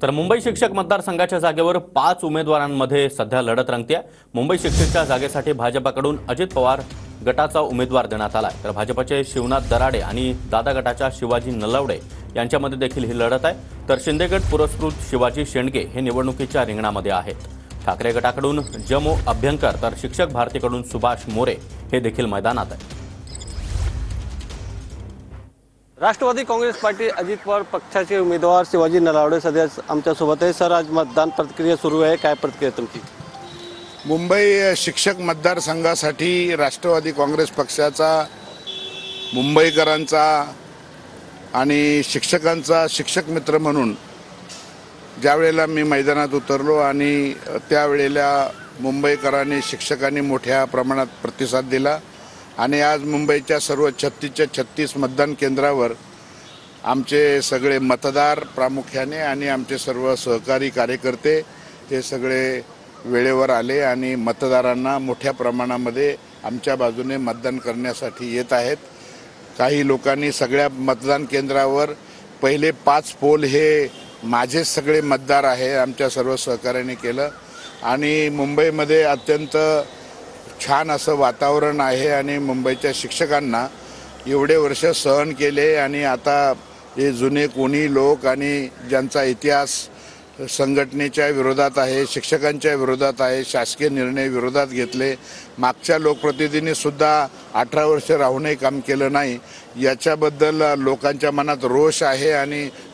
तर मुंबई शिक्षक मतदारसंघाच्या जागेवर 5 उमेदवारांमध्ये सध्या लढत रंगते आहे। मुंबई शिक्षकच्या जागेसाठी भाजपकडून अजित पवार गटाचा उमेदवार देण्यात आलाय, तर भाजपचे शिवनाथ दराडे आणि दादा गटाच्या शिवाजी नलवडे यांच्यामध्ये देखील ही लढत आहे। तर शिंदे गट पुरस्कृत शिवाजी शेंडगे हे निवडणुकीच्या रिंगणामध्ये आहेत। ठाकरे गटाकडून जमो अभ्यंकर तर शिक्षक भारतीकडून सुभाष मोरे हे देखील मैदानात आहेत। राष्ट्रवादी काँग्रेस पार्टी अजित पवार पक्षाचे उमेदवार शिवाजी नलावडे सध्या आमच्यासोबत आहे। सर, आज मतदान प्रक्रिया सुरू आहे, काय प्रक्रिया तुमची? मुंबई शिक्षक मतदारसंघासाठी राष्ट्रवादी काँग्रेस पक्षाचा, मुंबईकरांचा आणि शिक्षकांचा शिक्षक मित्र म्हणून ज्यावेळेला मी मैदानात उतरलो आणि त्यावेळेला मुंबईकरांनी शिक्षकांनी मोठ्या प्रमाणात प्रतिसाद दिला आणि आज मुंबईच्या सर्व 36 मतदान केंद्रावर आमचे सगळे मतदार प्रामुख्याने आणि आमचे सर्व सहकारी कार्यकर्ते हे सगळे वेळेवर आले आणि मतदारांना मोठ्या प्रमाणामध्ये आमच्या बाजूने मतदान करण्यासाठी येत आहेत। काही लोकांनी सगळ्या मतदान केंद्रावर पहिले 5 पोल हे माझे सगळे मतदार आहे आमच्या सर्व सहकार्याने केलं आणि मुंबईमध्ये अत्यंत छान असं वातावरण आहे आणि मुंबईच्या शिक्षकांना एवढे वर्ष सहन केले आणि आता हे जुने कोणी लोक आणि ज्यांचा इतिहास संघटनेच्या विरोधात आहे, शिक्षकांच्या विरोधात आहे, शासकीय निर्णय विरोधात घेतले, मागच्या लोकप्रतिनिधींनी सुद्धा 18 वर्ष राहूनही काम केलं नाही, याच्याबद्दल लोकांच्या मनात रोष आहे आणि